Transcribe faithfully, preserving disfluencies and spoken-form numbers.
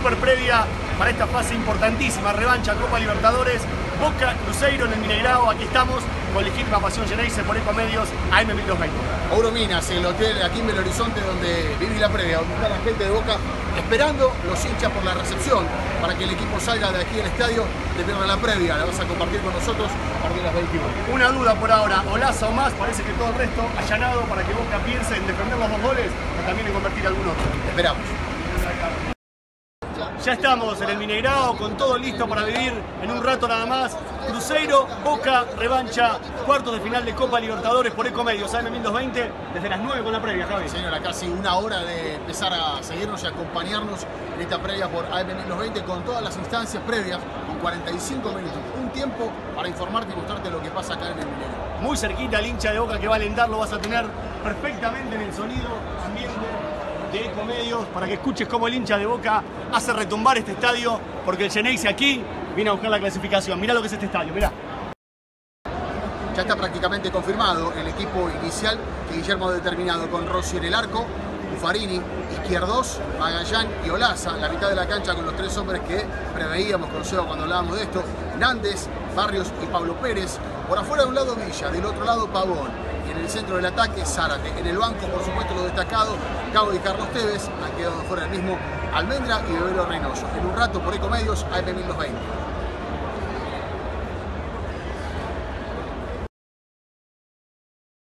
super previa para esta fase importantísima, revancha Copa Libertadores, Boca Cruzeiro en el Mineirao. Aquí estamos con Legítima Pasión Geneise por Ecomedios A M mil doscientos veinte. Ouro Minas, el hotel aquí en Belo Horizonte donde viví la previa, donde está la gente de Boca esperando los hinchas por la recepción para que el equipo salga de aquí del estadio, te pierda la previa, la vas a compartir con nosotros a partir de las veintiuno. Una duda por ahora, Olaza o más, parece que todo el resto allanado para que Boca piense en defender los dos goles o también en convertir algún otro. Esperamos. Ya estamos en el Mineirao con todo listo para vivir en un rato nada más. Cruzeiro, Boca, revancha, cuartos de final de Copa Libertadores por Ecomedios A M mil doscientos veinte, desde las nueve con la previa, Javi. Señora, casi una hora de empezar a seguirnos y acompañarnos en esta previa por A M mil doscientos veinte con todas las instancias previas, con cuarenta y cinco minutos. Un tiempo para informarte y mostrarte lo que pasa acá en el Mineirao. Muy cerquita el hincha de Boca que va a alentar, lo vas a tener perfectamente en el sonido ambiente de Ecomedios para que escuches cómo el hincha de Boca hace retumbar este estadio, porque el Geneise aquí viene a buscar la clasificación. Mirá lo que es este estadio, mirá. Ya está prácticamente confirmado el equipo inicial que Guillermo ha determinado con Rossi en el arco, Buffarini, Izquierdos, Magallán y Olaza, la mitad de la cancha con los tres hombres que preveíamos con Seba cuando hablábamos de esto, Nández, Barrios y Pablo Pérez. Por afuera de un lado Villa, del otro lado Pavón. Y en el centro del ataque Zárate. En el banco, por supuesto, lo destacado, Cabo y Carlos Tevez, han quedado fuera el mismo Almendra y Bebelo Reynoso. En un rato por Ecomedios A M mil doscientos veinte.